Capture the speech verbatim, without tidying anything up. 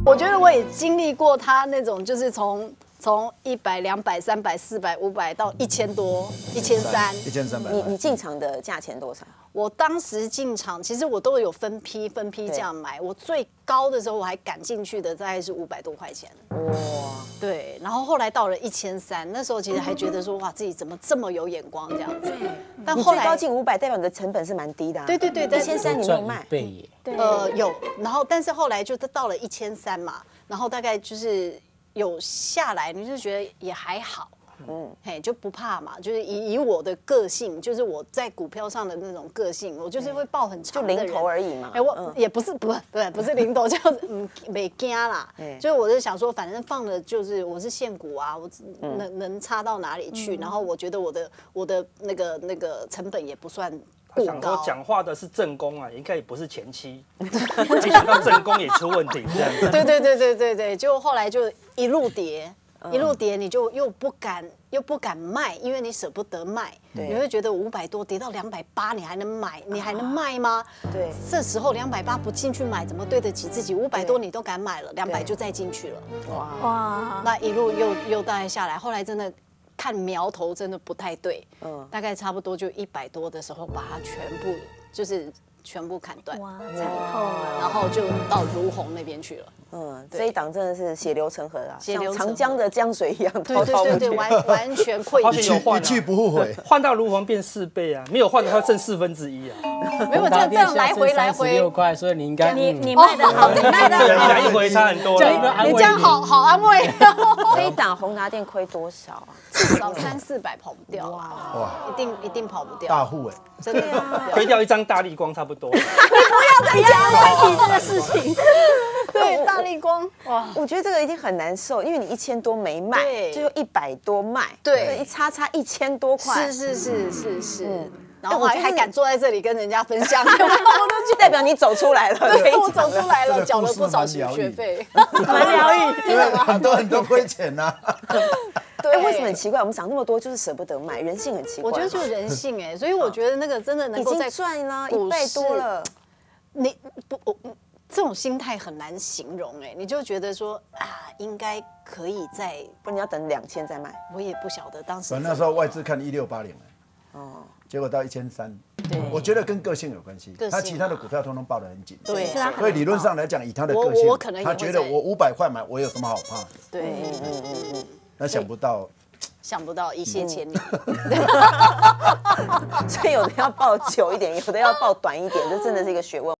我觉得我也经历过他那种，就是从从一百、两百、三百、四百、五百到一千多、一千三、 一千三百。 你你进场的价钱多少？ 我当时进场，其实我都有分批分批这样买。我最高的时候我还敢进去的，大概是五百多块钱。哇，对。然后后来到了一千三，那时候其实还觉得说，哇，自己怎么这么有眼光这样子。但后来最高进五百，代表你的成本是蛮低的、啊。 对对对， 一千三你没有卖。 倍耶。 呃，有。然后但是后来就到了一千三嘛，然后大概就是有下来，你就觉得也还好。嗯，嘿，就不怕嘛，就是以以我的个性，就是我在股票上的那种个性，我就是会抱很长的人， 就零头而已嘛。 哎，我也不是不对，不是零头，叫嗯没惊啦。就是我是想说，反正放的就是我是现股啊，我能能差到哪里去？然后我觉得我的我的那个那个成本也不算过想高。 说讲话的是正宫啊，应该也不是前妻，没想到正宫也出问题这样子。 对对对对对对，就后来就一路跌。一路跌，你就又不敢又不敢卖，因为你舍不得卖，你会觉得五百多跌到两百八，你还能买，你还能卖吗？ 对， 这时候两百八不进去买，怎么对得起自己？五百多你都敢买了，两百就再进去了。哇哇，那一路又又大概下来，后来真的看苗头真的不太对，嗯，大概差不多就一百多的时候，把它全部就是全部砍断， 哇，惨痛啊！ 然后就到如虹那边去了。 嗯，这一档真的是血流成河啊， 血流成河像长江的江水一样， 对对对对，完完全溃好堤。 险有换啊一去不复回， 换到如虹变四倍啊，没有换的话剩四分之一啊。 没有这样这样来回来回六块，所以你应该你你卖的好，你卖的对， 好， 来一回差很多了。 你这样好好安慰， 这一档宏达电亏多少啊？ 至少三四百跑不掉哇， 哇， 一定一定跑不掉， 大户哎， 真的跑不掉。 亏掉一张大力光差不多。 再讲提这个事情。 对，大力光哇， 我觉得这个一定很难受，因为你一千多没卖， 对就一百多卖， 对一差差一千多块， 是是是是是，然哎我觉得后还还敢坐在这里跟人家分享， 就代表你走出来了， 对，我走出来了， 这个缴了故事不少学蛮疗愈费， 蛮疗愈。 因为很多人都亏钱呐。 哎，为什么很奇怪？我们涨那么多，就是舍不得卖，人性很奇怪。 我觉得就是人性哎，所以我觉得那个真的能已经够在赚了股一倍多市了， 你不我。这种心态很难形容哎，你就觉得说啊，应该可以再， 不然你要等两千再卖。 我也不晓得当时反正那时候外资看一六八零，哦，结果到一千三， 对， 我觉得跟个性有关系， 个性啊他其他的股票通通抱得很紧， 对， 是啊所以理论上来讲，以他的我个性， 我可能也会他觉得在我五百块买，我有什么好怕？ 对，嗯嗯嗯嗯， 那想不到， 想不到一泻千里， 所以有的要抱久一点，有的要抱短一点，这真的是一个学问。